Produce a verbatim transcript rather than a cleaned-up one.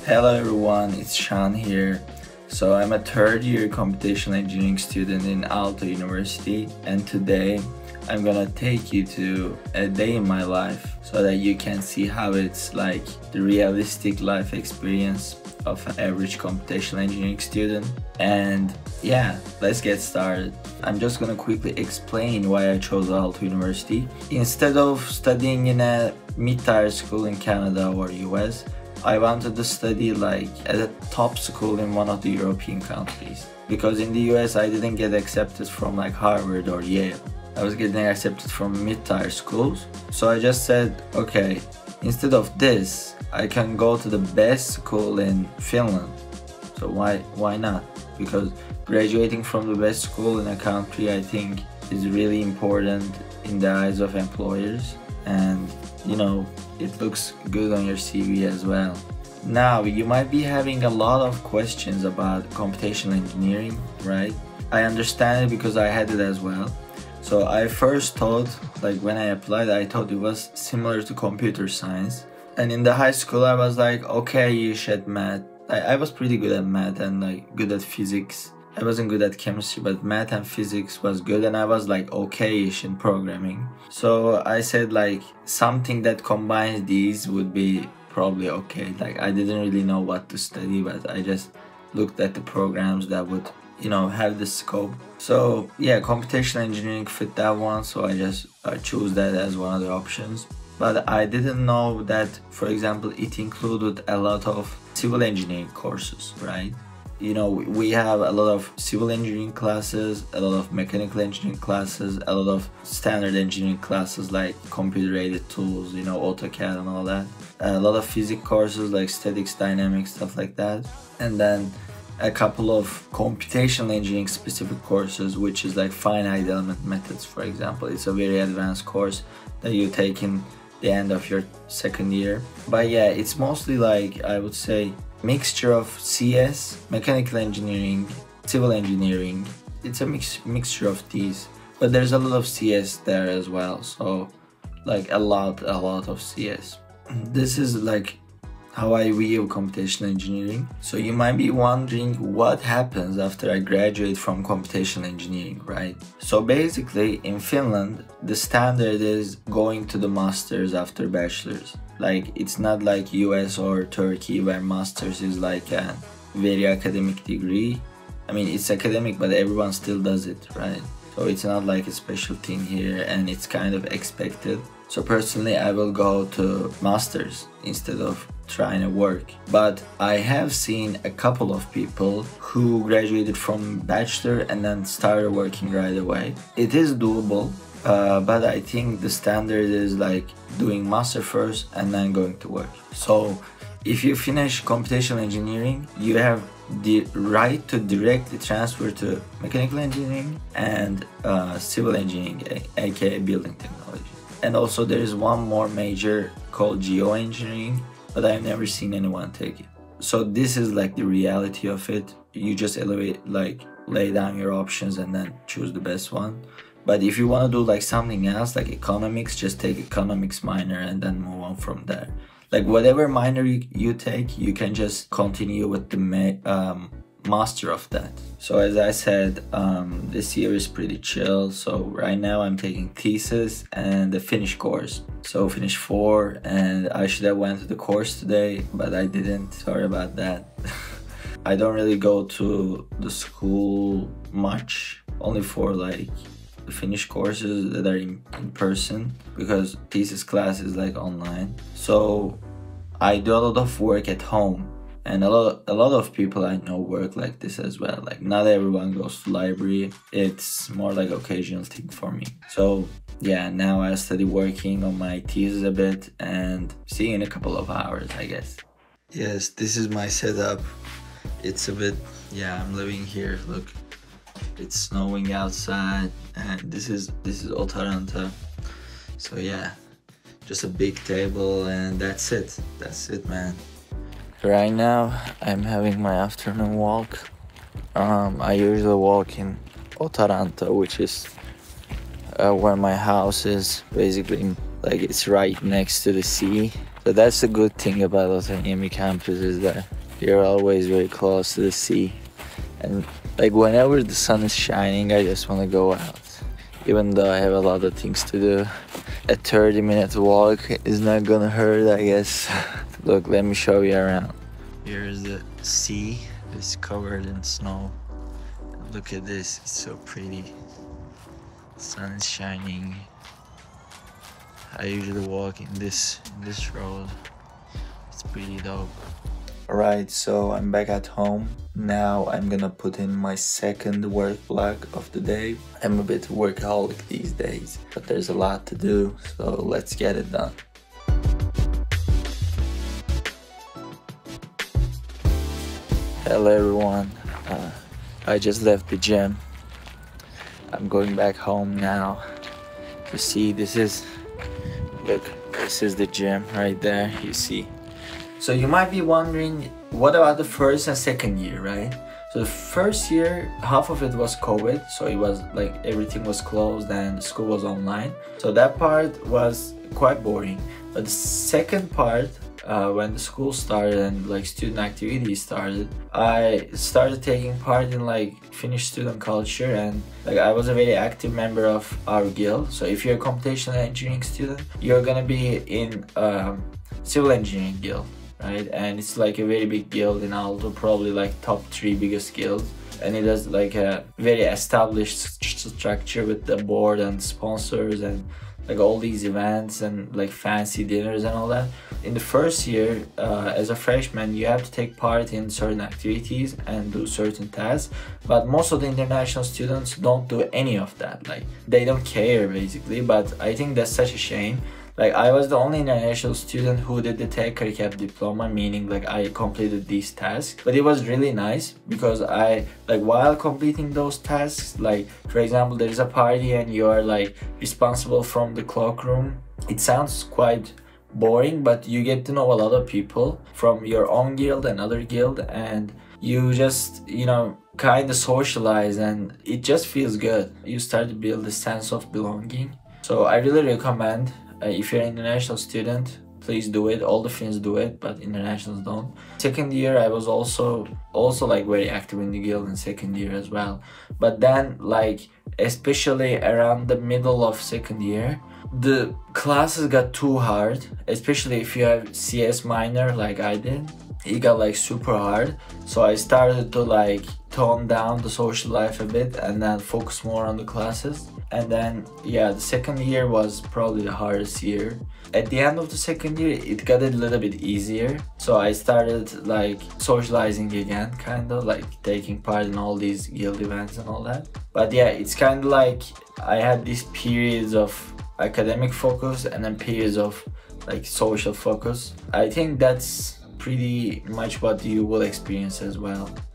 Hello everyone, it's Sean here. So I'm a third year computational engineering student in Aalto University, and today I'm gonna take you to a day in my life so that you can see how it's like the realistic life experience of an average computational engineering student. And yeah, let's get started. I'm just gonna quickly explain why I chose Aalto University. Instead of studying in a mid-tier school in Canada or U S, I wanted to study like at a top school in one of the European countries. Because in the U S I didn't get accepted from like Harvard or Yale. I was getting accepted from mid-tier schools. So I just said, okay, instead of this, I can go to the best school in Finland. So why why not? Because graduating from the best school in a country, I think, is really important in the eyes of employers, and you know, it looks good on your C V as well. Now, you might be having a lot of questions about computational engineering, right? I understand it because I had it as well. So I first thought, like when I applied, I thought it was similar to computer science. And in the high school, I was like, okay-ish at math. I, I was pretty good at math and like good at physics. I wasn't good at chemistry, but math and physics was good, and I was like okay-ish in programming. So I said like something that combines these would be probably okay. Like I didn't really know what to study, but I just looked at the programs that would, you know, have the scope. So yeah, computational engineering fit that one, so I just uh, chose that as one of the options. But I didn't know that, for example, it included a lot of civil engineering courses, right? You know, we have a lot of civil engineering classes, a lot of mechanical engineering classes, a lot of standard engineering classes like computer-aided tools, you know, AutoCAD and all that. A lot of physics courses like statics, dynamics, stuff like that. And then a couple of computational engineering specific courses, which is like finite element methods, for example. It's a very advanced course that you take in the end of your second year. But yeah, it's mostly like, I would say, mixture of C S, mechanical engineering, civil engineering. It's a mix mixture of these, but there's a lot of C S there as well, so like a lot a lot of C S. This is like how I view computational engineering. So you might be wondering what happens after I graduate from computational engineering, right? So basically in Finland, the standard is going to the masters after bachelor's. Like, it's not like U S or Turkey where master's is like a very academic degree. I mean, it's academic, but everyone still does it, right? So it's not like a special thing here, and it's kind of expected. So personally, I will go to master's instead of trying to work. But I have seen a couple of people who graduated from bachelor and then started working right away. It is doable. Uh, but I think the standard is like doing master first and then going to work. So if you finish computational engineering, you have the right to directly transfer to mechanical engineering and uh, civil engineering, aka building technology. And also there is one more major called geoengineering, but I've never seen anyone take it. So this is like the reality of it. You just elevate, like lay down your options and then choose the best one. But if you want to do like something else, like economics, just take economics minor and then move on from there. Like whatever minor you, you take, you can just continue with the ma um, master of that. So as I said, um, this year is pretty chill. So right now I'm taking thesis and the finish course. So finish four, and I should have went to the course today, but I didn't. Sorry about that. I don't really go to the school much, only for like finish courses that are in, in person, because thesis class is like online. So I do a lot of work at home, and a lot a lot of people I know work like this as well. Like not everyone goes to library. It's more like occasional thing for me. So yeah, now I study working on my thesis a bit, and see you in a couple of hours, I guess. Yes, this is my setup. It's a bit, yeah, I'm living here, look. It's snowing outside, and this is this is Toronto. So yeah, just a big table, and that's it. That's it, man. Right now, I'm having my afternoon walk. Um, I usually walk in Toronto, which is uh, where my house is. Basically, like it's right next to the sea. So that's the good thing about Aalto University campus, is that you're always very close to the sea. And like whenever the sun is shining, I just want to go out. Even though I have a lot of things to do. A thirty minute walk is not gonna hurt, I guess. Look, let me show you around. Here's the sea. It's covered in snow. Look at this, it's so pretty. The sun is shining. I usually walk in this in this road. It's pretty dope. Alright, so I'm back at home. Now I'm gonna put in my second work block of the day. I'm a bit workaholic these days, but there's a lot to do, so let's get it done. Hello everyone, uh, I just left the gym. I'm going back home now. You see, this is, look, this is the gym right there, you see. So you might be wondering, what about the first and second year, right? So the first year, half of it was COVID, so it was like everything was closed and school was online. So that part was quite boring. But the second part, uh, when the school started and like student activities started, I started taking part in like Finnish student culture, and like I was a very active member of our guild. So if you're a computational engineering student, you're gonna be in um, civil engineering guild, right? And it's like a very big guild in Aalto, probably like top three biggest guilds, and it has like a very established st structure with the board and sponsors and like all these events and like fancy dinners and all that. In the first year, uh, as a freshman, you have to take part in certain activities and do certain tasks, but most of the international students don't do any of that. Like they don't care basically, but I think that's such a shame. Like I was the only international student who did the tech recap diploma, meaning like I completed these tasks. But it was really nice because I, like while completing those tasks, like for example, there is a party and you are like responsible from the cloakroom. It sounds quite boring, but you get to know a lot of people from your own guild and other guild, and you just, you know, kind of socialize, and it just feels good. You start to build a sense of belonging. So I really recommend, Uh, if you're an international student, please do it. All the Finns do it, but internationals don't. Second year, I was also also like very active in the guild in second year as well. But then, like especially around the middle of second year, the classes got too hard. Especially if you have C S minor like I did, it got like super hard. So I started to like tone down the social life a bit and then focus more on the classes. And then, yeah, the second year was probably the hardest year. At the end of the second year, it got a little bit easier. So I started like socializing again, kind of like taking part in all these guild events and all that. But yeah, it's kind of like I had these periods of academic focus and then periods of like social focus. I think that's pretty much what you will experience as well.